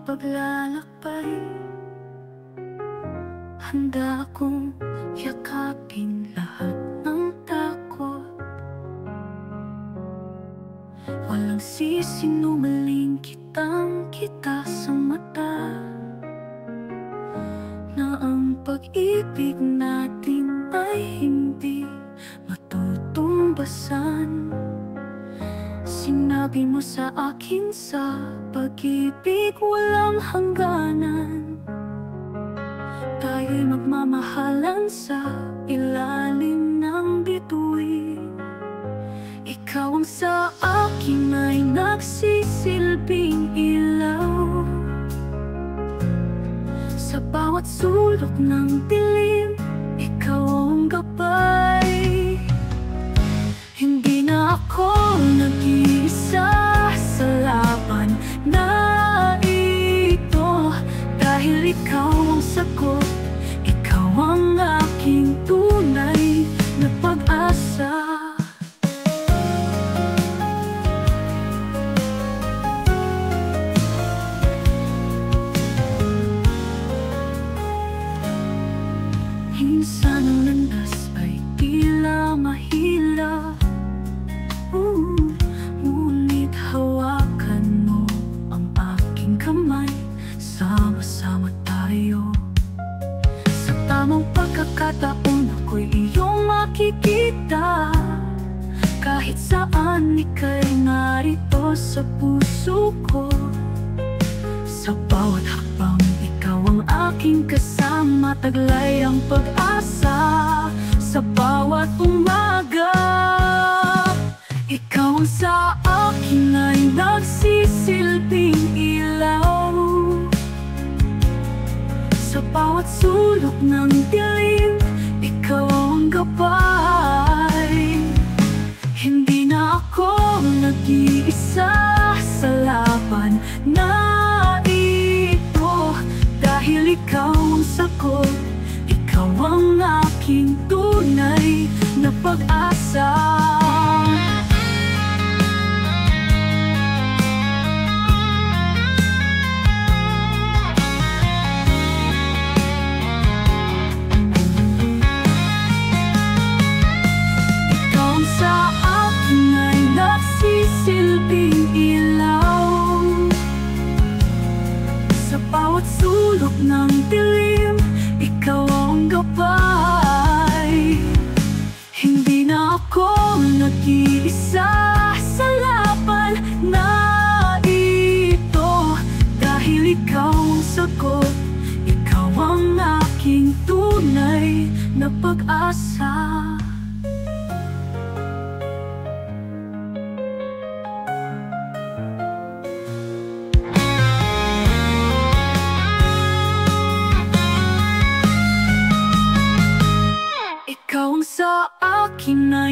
paglalakbay, handa akong yakapin lahat ng takot. Walang sisinungaling kitang-kita sa mata, na ang pag-ibig natin ay hindi matutumbasan. Sinabi mo sa akin, sa pag-ibig walang hangganan. Tayo'y magmamahalan sa ilalim ng bituin. Ikaw ang sa akin ay nagsisilbing ilaw. Sa bawat sulok ng dilim, ikaw ang gabay. Hindi na ako nag-iisa sa laban na ito, dahil ikaw ang sagot, ikaw ang aking tunay na pag-asa. Minsan ang landas ay tila mahila, ngunit hawakan mo ang aking kamay. Sama-sama tayo. Sa tamang pagkakataon ako'y iyong makikita. Kahit saan ika'y narito sa puso ko. Sa bawat hakbang ikaw ang aking kasama, taglay ang pag-asa sa bawat umaga. Ikaw ang sa akin ay nagsisilbing ilaw. Sa bawat sulok ng dilim, ikaw ang gabay. Hindi na ako nag-iisa sa laban na ito, dahil ikaw ang sagot, ikaw ang aking tunay na pag-asa. Silbing ilaw. Sa bawat sulok ng dilim, ikaw ang gabay. Hindi na ako nag-iisa sa laban na ito, dahil ikaw ang sagot, ikaw ang aking tunay na pag-asa. Ikaw ang sa akin